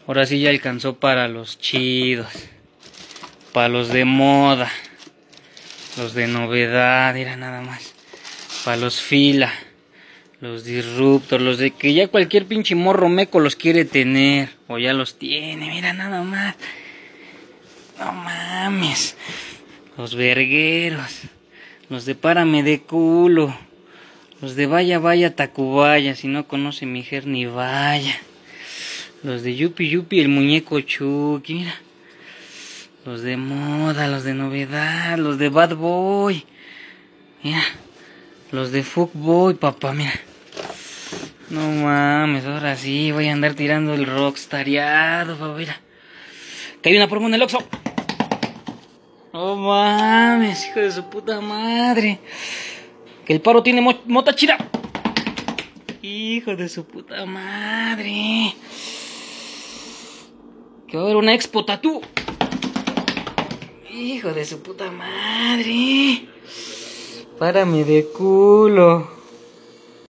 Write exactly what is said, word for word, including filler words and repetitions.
Ahora sí ya alcanzó para los chidos. Para los de moda. Los de novedad, mira nada más. Para los fila. Los disruptor, los de que ya cualquier pinche morro meco los quiere tener. O ya los tiene, mira nada más. No mames. Los vergueros. Los de párame de culo. Los de vaya vaya Tacubaya. Si no conoce mi jer ni vaya. Los de Yupi Yupi el muñeco Chucky, mira. Los de moda, los de novedad. Los de Bad Boy. Mira. Los de Fuckboy, papá, mira. No mames, ahora sí voy a andar tirando el rockstariado, papá, mira. Que hay una promo en el Oxxo. No mames, hijo de su puta madre. Que el paro tiene mo mota chida. Hijo de su puta madre. Que va a haber una expo tatú. Hijo de su puta madre. Párame de culo.